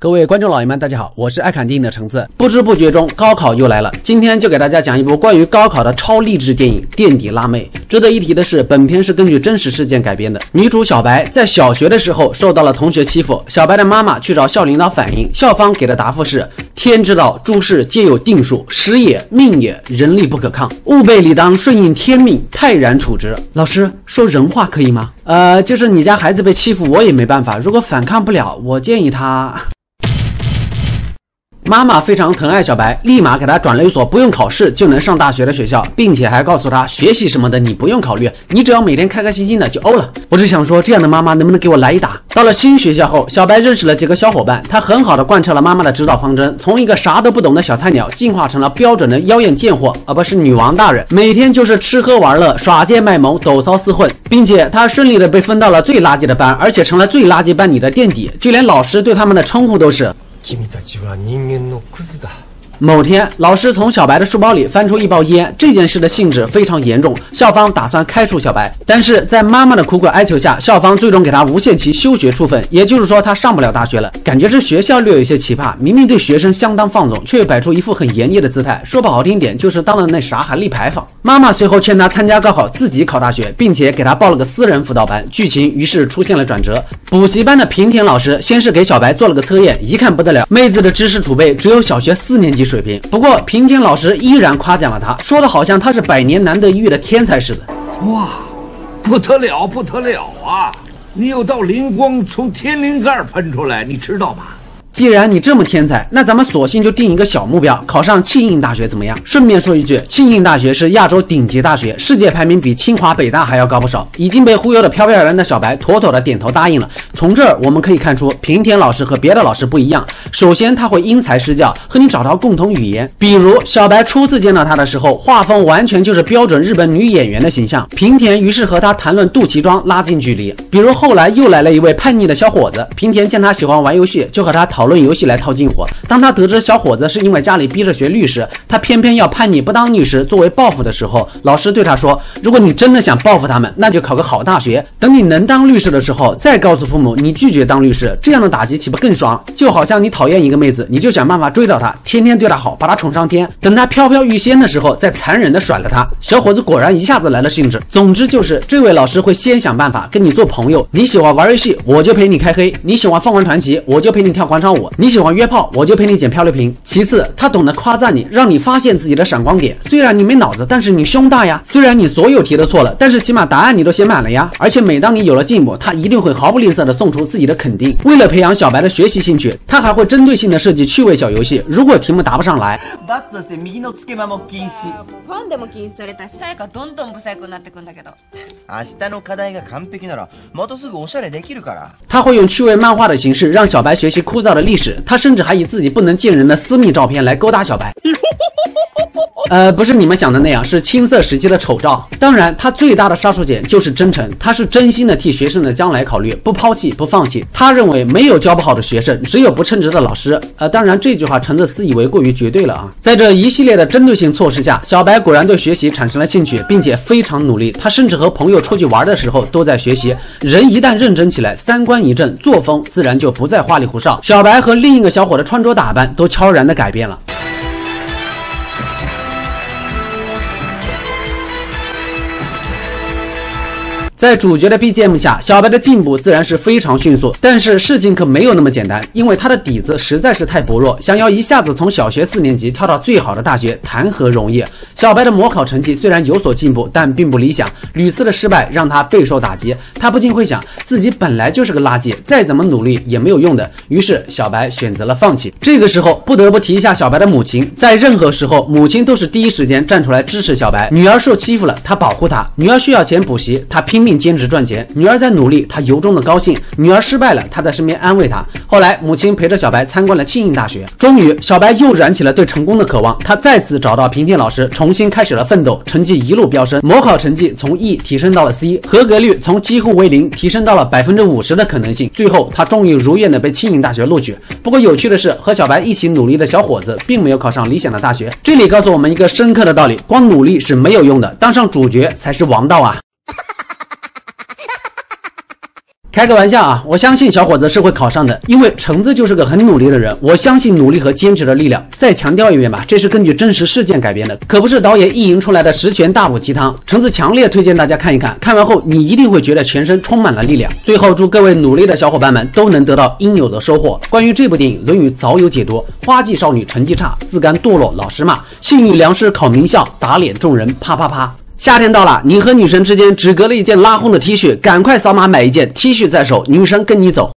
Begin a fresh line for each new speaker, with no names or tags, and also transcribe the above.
各位观众老爷们，大家好，我是爱看电影的橙子。不知不觉中，高考又来了。今天就给大家讲一部关于高考的超励志电影《垫底辣妹》。值得一提的是，本片是根据真实事件改编的。女主小白在小学的时候受到了同学欺负，小白的妈妈去找校领导反映，校方给的答复是：天知道，诸事皆有定数，时也，命也，人力不可抗，吾辈理当顺应天命，泰然处之。老师说人话可以吗？就是你家孩子被欺负，我也没办法。如果反抗不了，我建议他。妈妈非常疼爱小白，立马给他转了一所不用考试就能上大学的学校，并且还告诉他学习什么的你不用考虑，你只要每天开开心心的就欧了。我只想说，这样的妈妈能不能给我来一打？到了新学校后，小白认识了几个小伙伴，他很好的贯彻了妈妈的指导方针，从一个啥都不懂的小菜鸟进化成了标准的妖艳贱货，而不是女王大人，每天就是吃喝玩乐、耍贱卖萌、抖骚厮混，并且他顺利的被分到了最垃圾的班，而且成了最垃圾班里的垫底，就连老师对他们的称呼都是
君たちは人間のクズだ。
某天，老师从小白的书包里翻出一包烟，这件事的性质非常严重，校方打算开除小白。但是在妈妈的苦苦哀求下，校方最终给他无限期休学处分，也就是说他上不了大学了。感觉这学校略有一些奇葩，明明对学生相当放纵，却又摆出一副很严厉的姿态，说不好听点就是当了那啥还立牌坊。妈妈随后劝他参加高考，自己考大学，并且给他报了个私人辅导班。剧情于是出现了转折，补习班的平田老师先是给小白做了个测验，一看不得了，妹子的知识储备只有小学4年级水平。不过平田老师依然夸奖了他，说的好像他是100年难得一遇的天才似的。
哇，不得了不得了啊！你有道灵光从天灵盖喷出来，你知道吗？
既然你这么天才，那咱们索性就定一个小目标，考上庆应大学怎么样？顺便说一句，庆应大学是亚洲顶级大学，世界排名比清华北大还要高不少。已经被忽悠的飘飘然的小白妥妥的点头答应了。从这儿我们可以看出，平田老师和别的老师不一样。首先他会因材施教，和你找到共同语言。比如小白初次见到他的时候，画风完全就是标准日本女演员的形象，平田于是和他谈论肚脐装，拉近距离。比如后来又来了一位叛逆的小伙子，平田见他喜欢玩游戏，就和他讨论游戏来套近乎。当他得知小伙子是因为家里逼着学律师，他偏偏要叛逆不当律师作为报复的时候，老师对他说，如果你真的想报复他们，那就考个好大学，等你能当律师的时候再告诉父母你拒绝当律师，这样的打击岂不更爽？就好像你讨厌一个妹子，你就想办法追到她，天天对她好，把她宠上天，等她飘飘欲仙的时候再残忍的甩了她。小伙子果然一下子来了兴致。总之就是这位老师会先想办法跟你做朋友，你喜欢玩游戏我就陪你开黑，你喜欢凤凰传奇我就陪你跳广场舞，你喜欢约炮我就陪你捡漂流瓶。其次他懂得夸赞你，让你发现自己的闪光点，虽然你没脑子，但是你胸大呀，虽然你所有题都错了，但是起码答案你都写满了呀。而且每当你有了进步，他一定会毫不吝啬的送出自己的肯定。为了培养小白的学习興趣，他还会針對性的設計趣味小遊戲，如果題目答不上來，
罰として右のつけまも禁止。
ファンでも禁止されたし、さやかどんどん不細工になってくんだけど。
明日の課題が完璧なら、またすぐおしゃれできるから。
他会用趣味漫画的形式让小白学习枯燥的历史，他甚至还以自己不能见人的私密照片来勾搭小白。不是你们想的那样，是青涩时期的丑照。当然他最大的杀手锏就是真诚，他是真心的替学生的将来考虑，不抛弃不放弃。他认为没有教不好的学生，只有不称职的老师。当然这句话橙子私以为过于绝对了啊。在这一系列的针对性措施下，小白果然对学习产生了兴趣，并且非常努力。他甚至和朋友出去玩的时候都在学习。人一旦认真起来，三观一正，作风自然就不再花里胡哨。小白和另一个小伙的穿着打扮都悄然的改变了。在主角的 BGM 下，小白的进步自然是非常迅速，但是事情可没有那么简单，因为他的底子实在是太薄弱，想要一下子从小学4年级跳到最好的大学，谈何容易？小白的模考成绩虽然有所进步，但并不理想，屡次的失败让他备受打击，他不禁会想，自己本来就是个垃圾，再怎么努力也没有用的，于是小白选择了放弃。这个时候不得不提一下小白的母亲，在任何时候母亲都是第一时间站出来支持小白，女儿受欺负了他保护她，女儿需要钱补习他拼命兼职赚钱，女儿在努力他由衷的高兴，女儿失败了他在身边安慰她。后来母亲陪着小白参观了庆应大学，终于小白又燃起了对成功的渴望，他再次找到平田老师，重新开始了奋斗，成绩一路飙升，模考成绩从 E 提升到了 C， 合格率从几乎为0提升到了50%的可能性，最后他终于如愿的被庆应大学录取。不过有趣的是，和小白一起努力的小伙子并没有考上理想的大学，这里告诉我们一个深刻的道理，光努力是没有用的，当上主角才是王道啊。 开个玩笑啊，我相信小伙子是会考上的，因为橙子就是个很努力的人，我相信努力和坚持的力量。再强调一遍吧，这是根据真实事件改编的，可不是导演意淫出来的十全大补鸡汤。橙子强烈推荐大家看一看，看完后你一定会觉得全身充满了力量。最后祝各位努力的小伙伴们都能得到应有的收获。关于这部电影，《论语》早有解读：花季少女成绩差，自甘堕落老师骂，幸运良师考名校，打脸众人啪啪啪。夏天到了，你和女神之间只隔了一件拉轰的 T 恤，赶快扫码买一件 T 恤在手，女神跟你走。